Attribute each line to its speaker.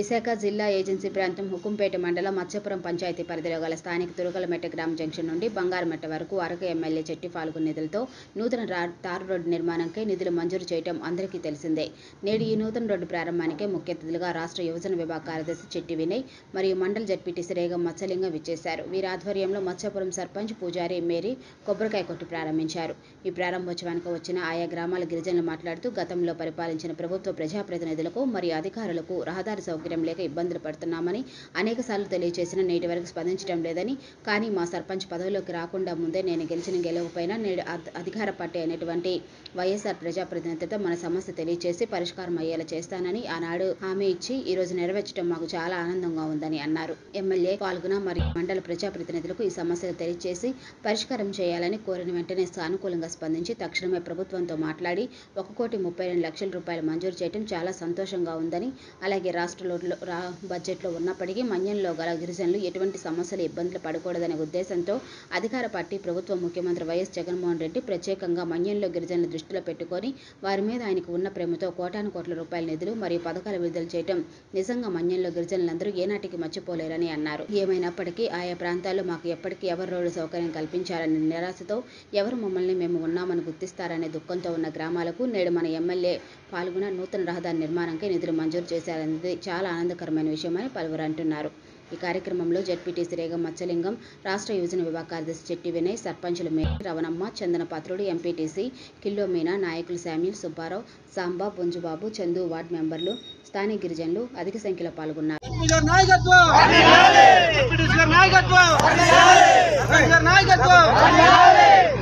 Speaker 1: విశాఖ జిల్లా ఏజెన్సీ ప్రాంతం హుకుంపేట మండలం మత్స్యపురం పంచాయతీ పరిధిలో గల స్థానిక తురుకలమెట్ట గ్రామ జంక్షన్ నుండి బంగారుమెట్ట వరకు అరకు ఎమ్మెల్యే చెట్టి ఫాల్గున్ నిధులతో నూతన తారు రోడ్డు నిర్మాణంకై నిధులు మంజూరు చేయడం అందరికీ తెలిసిందే. నేడు ఈ నూతన రోడ్డు ప్రారంభానికే ముఖ్య అతిథులుగా రాష్ట్ర యువజన విభాగ కార్యదర్శి చెట్టి వినయ్ మరియు మండల జడ్పీటీసీ రేగం మత్స్యలింగం విచ్చేశారు. వీరి ఆధ్వర్యంలో మత్స్యపురం సర్పంచ్ పూజారి మేరీ కొబ్బరికాయ కొట్టి ప్రారంభించారు. ఈ ప్రారంభోత్సవానికి వచ్చిన ఆయా గ్రామాల గిరిజనులు మాట్లాడుతూ గతంలో పరిపాలించిన ప్రభుత్వ ప్రజాప్రతినిధులకు మరియు అధికారులకు రహదారి సౌకర్యం లేక ఇబ్బందులు పడుతున్నామని అనేకసార్లు తెలియజేసిన నేటి వరకు స్పందించడం లేదని, కానీ మా సర్పంచ్ పదవిలోకి రాకుండా ముందే నేను గెలవకపోయినా నేడు అధికార పార్టీ అయినటువంటి వైఎస్ఆర్ ప్రజాప్రతినిధులతో మన సమస్య తెలియజేసి పరిష్కారం అయ్యేలా చేస్తానని ఆనాడు హామీ ఇచ్చి ఈ రోజు నెరవేర్చడం మాకు చాలా ఆనందంగా ఉందని అన్నారు. ఎమ్మెల్యే పాల్గొన మరియు మండల ప్రజాప్రతినిధులకు ఈ సమస్యలు తెలియజేసి పరిష్కారం చేయాలని కోరిన వెంటనే సానుకూలంగా స్పందించి తక్షణమే ప్రభుత్వంతో మాట్లాడి 1,32 లక్షల రూపాయలు మంజూరు చేయడం చాలా సంతోషంగా ఉందని, అలాగే రాష్ట్ర బడ్జెట్లో ఉన్నప్పటికీ మన్యంలో గల గిరిజనులు ఎటువంటి సమస్యలు ఇబ్బందులు పడకూడదనే ఉద్దేశంతో అధికార పార్టీ ప్రభుత్వం ముఖ్యమంత్రి వైఎస్ జగన్మోహన్ రెడ్డి ప్రత్యేకంగా మన్యంలో గిరిజనుల దృష్టిలో పెట్టుకొని వారి మీద ఆయనకు ఉన్న ప్రేమతో కోటాను కోట్ల రూపాయల నిధులు మరియు పథకాలు విడుదల చేయడం నిజంగా మన్యంలో గిరిజనులందరూ ఏనాటికి మర్చిపోలేరని అన్నారు. ఏమైనప్పటికీ ఆయా ప్రాంతాల్లో మాకు ఎప్పటికీ ఎవరు రోడ్డు సౌకర్యం కల్పించాలనే నిరాశతో ఎవరు మమ్మల్ని మేము ఉన్నామని గుర్తిస్తారనే దుఃఖంతో ఉన్న గ్రామాలకు నేడు మన ఎమ్మెల్యే పాల్గొన నూతన రహదారి నిర్మాణంకై నిధులు మంజూరు చేశారనేది చాలా ఆనందకరమైన విషయమని పలువురు అంటున్నారు. ఈ కార్యక్రమంలో జడ్పీటీసీ రేగం మత్స్యలింగం, రాష్ట్ర యువజన విభాగ కార్యదర్శి చెట్టి వినయ్, సర్పంచులు మేరీ, రవణమ్మ, చందన పాత్రుడు, ఎంపీటీసీ కిల్లో మీనా, నాయకులు శామ్యూల్, సుబ్బారావు, సాంబా, బుంజుబాబు, చందు, వార్డు మెంబర్లు, స్థానిక గిరిజనులు అధిక సంఖ్యలో పాల్గొన్నారు.
Speaker 2: నాయకత్వం